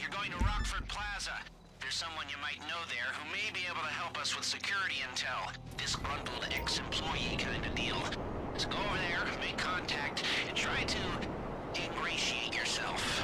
We're going to Rockford Plaza. There's someone you might know there who may be able to help us with security intel. Disgruntled ex-employee kind of deal. So go over there, make contact, and try to ingratiate yourself.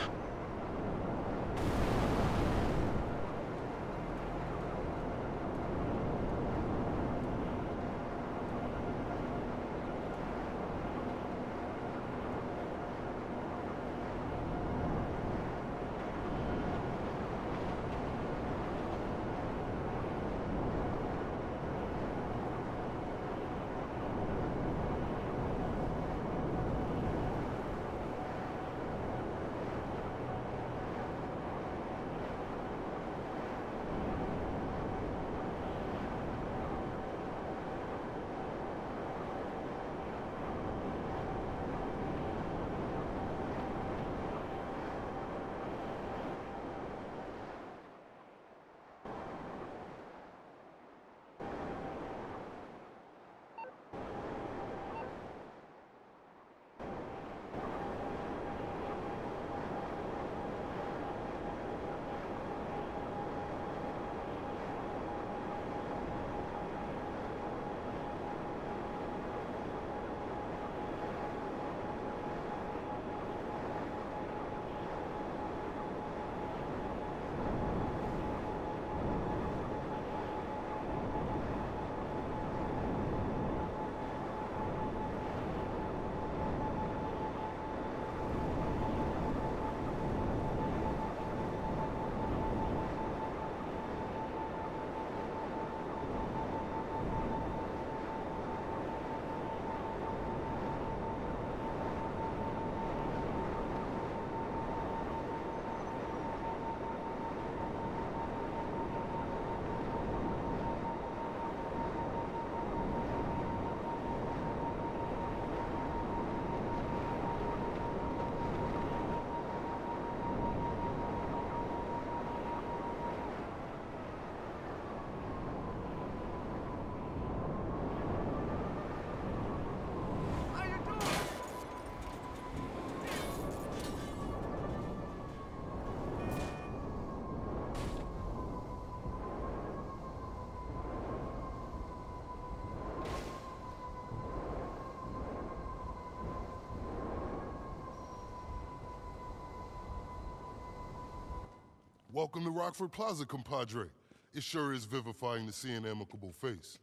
Welcome to Rockford Plaza, compadre. It sure is vivifying to see an amicable face.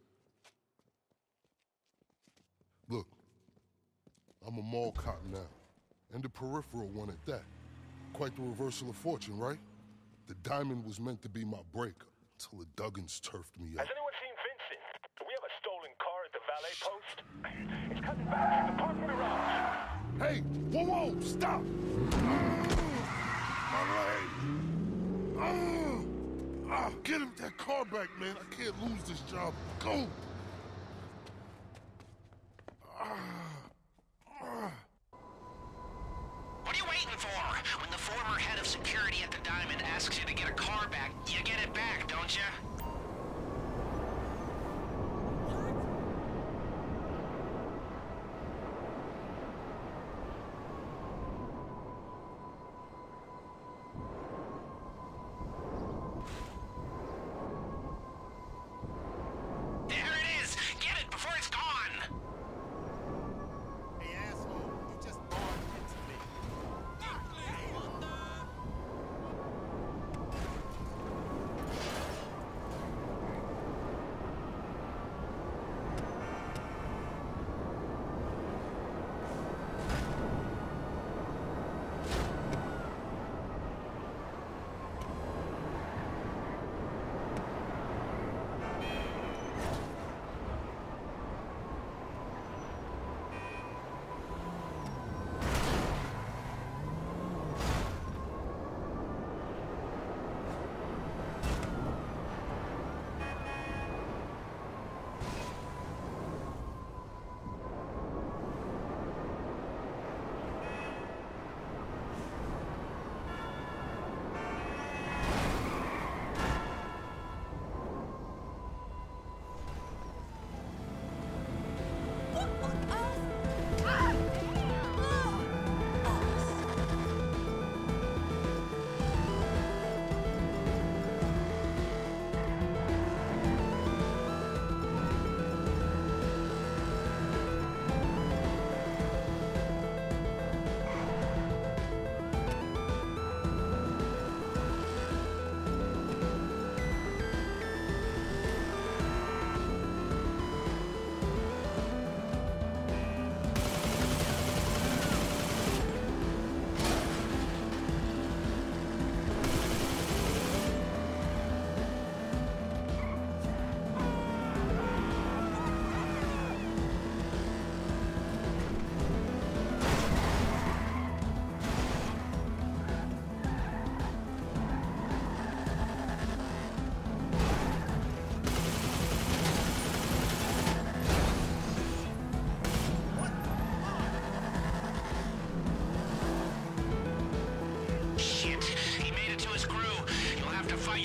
Look, I'm a mall cop now, and a peripheral one at that. Quite the reversal of fortune, right? The diamond was meant to be my break, till the Duggans turfed me up. Has anyone seen Vincent? Do we have a stolen car at the valet post? It's cutting back in the parking garage. Hey, whoa, stop! My leg! Get him that car back, man. I can't lose this job. Go! What are you waiting for? When the former head of security at the Diamond asks you to get a car back, you get it back, don't you?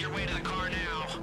your way to the car now.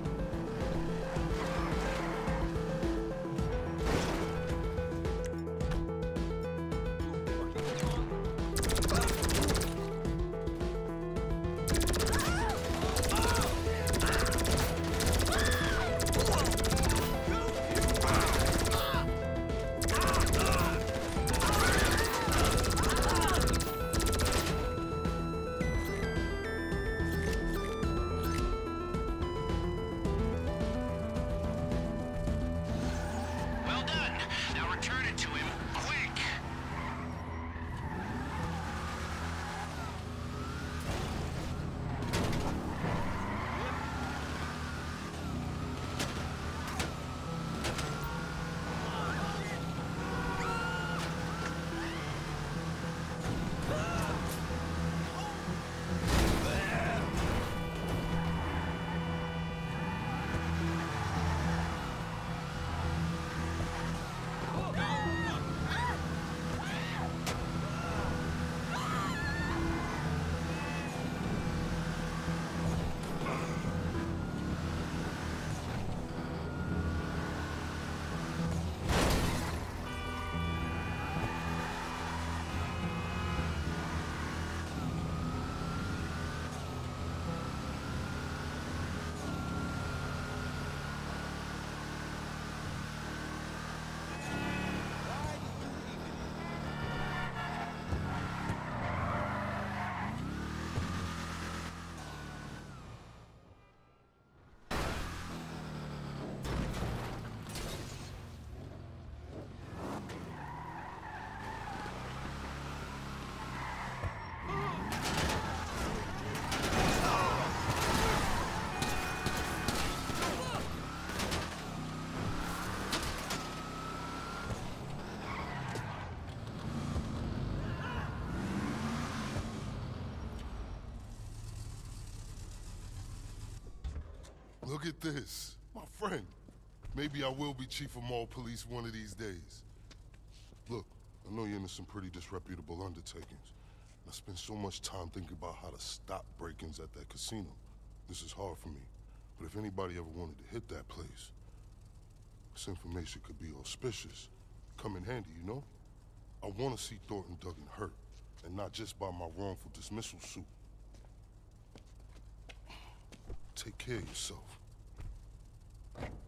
Look at this. My friend. Maybe I will be chief of mall police one of these days. Look, I know you're into some pretty disreputable undertakings. I spent so much time thinking about how to stop break-ins at that casino. This is hard for me. But if anybody ever wanted to hit that place, this information could be auspicious. Come in handy, you know? I want to see Thornton Duggan hurt, and not just by my wrongful dismissal suit. Take care of yourself.